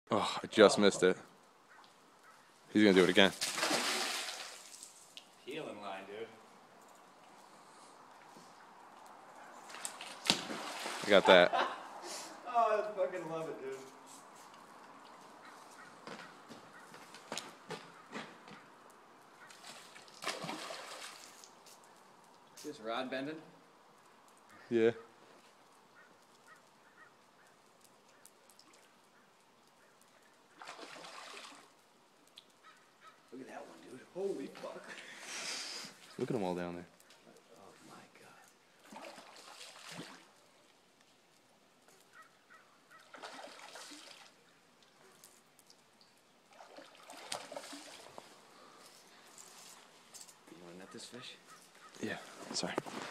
Oh, I just missed it. He's gonna do it again. Healing line, dude. I got that. Oh, I fucking love it, dude. Is this rod bending? Yeah. Look at that one, dude. Holy fuck. Look at them all down there. Oh my god. You wanna net this fish? Yeah. Sorry.